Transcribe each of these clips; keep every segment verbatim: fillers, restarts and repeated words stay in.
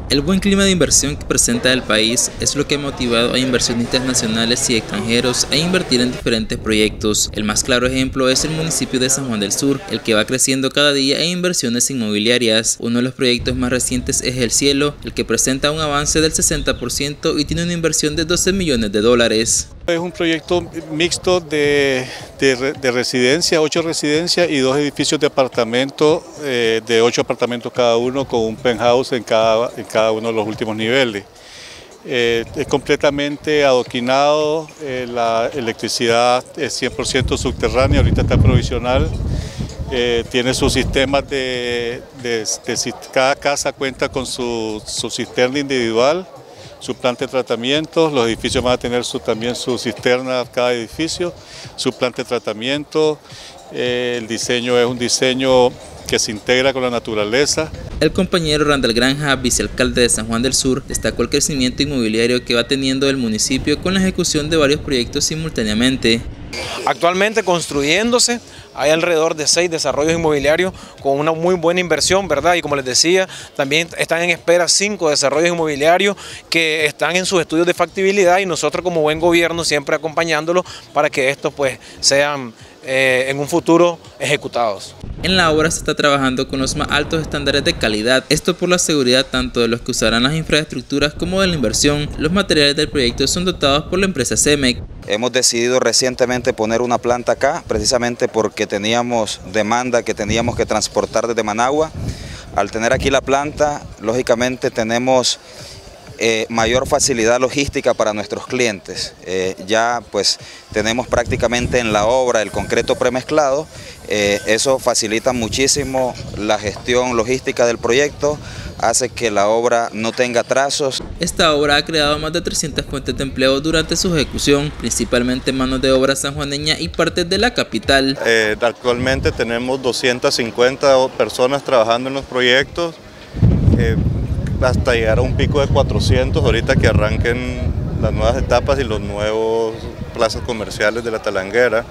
El buen clima de inversión que presenta el país es lo que ha motivado a inversionistas nacionales y extranjeros a invertir en diferentes proyectos. El más claro ejemplo es el municipio de San Juan del Sur, el que va creciendo cada día en inversiones inmobiliarias. Uno de los proyectos más recientes es El Cielo, el que presenta un avance del sesenta por ciento y tiene una inversión de doce millones de dólares. Es un proyecto mixto de, de, de residencia, ocho residencias y dos edificios de apartamento, eh, de ocho apartamentos cada uno, con un penthouse en cada, en cada uno de los últimos niveles. Eh, es completamente adoquinado, eh, la electricidad es cien por ciento subterránea, ahorita está provisional. Eh, tiene sus sistemas de, de, de, cada casa cuenta con su, su cisterna individual, su planta de tratamiento. Los edificios van a tener su, también su cisterna, cada edificio, su planta de tratamiento. Eh, el diseño es un diseño que se integra con la naturaleza. El compañero Randall Granja, vicealcalde de San Juan del Sur, destacó el crecimiento inmobiliario que va teniendo el municipio con la ejecución de varios proyectos simultáneamente. Actualmente construyéndose, hay alrededor de seis desarrollos inmobiliarios con una muy buena inversión, ¿verdad? Y como les decía, también están en espera cinco desarrollos inmobiliarios que están en sus estudios de factibilidad y nosotros como buen gobierno siempre acompañándolos para que estos pues sean eh, en un futuro ejecutados. En la obra se está trabajando con los más altos estándares de calidad, esto por la seguridad tanto de los que usarán las infraestructuras como de la inversión. Los materiales del proyecto son dotados por la empresa CEMEC. Hemos decidido recientemente poner una planta acá, precisamente porque teníamos demanda que teníamos que transportar desde Managua. Al tener aquí la planta, lógicamente tenemos eh, mayor facilidad logística para nuestros clientes. Eh, ya pues tenemos prácticamente en la obra el concreto premezclado, eh, eso facilita muchísimo la gestión logística del proyecto, hace que la obra no tenga trazos. Esta obra ha creado más de trescientas fuentes de empleo durante su ejecución, principalmente manos de obra sanjuaneña y partes de la capital. Eh, actualmente tenemos doscientas cincuenta personas trabajando en los proyectos, eh, hasta llegar a un pico de cuatrocientos ahorita que arranquen las nuevas etapas y los nuevos plazas comerciales de la Talanguera.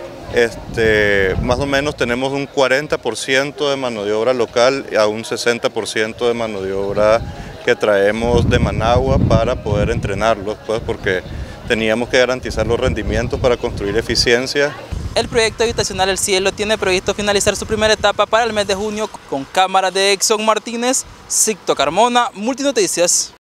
Este, más o menos tenemos un cuarenta por ciento de mano de obra local y a un sesenta por ciento de mano de obra que traemos de Managua para poder entrenarlos, pues, porque teníamos que garantizar los rendimientos para construir eficiencia. El proyecto habitacional El Cielo tiene previsto finalizar su primera etapa para el mes de junio con cámaras de Exxon Martínez, Sicto Carmona, Multinoticias.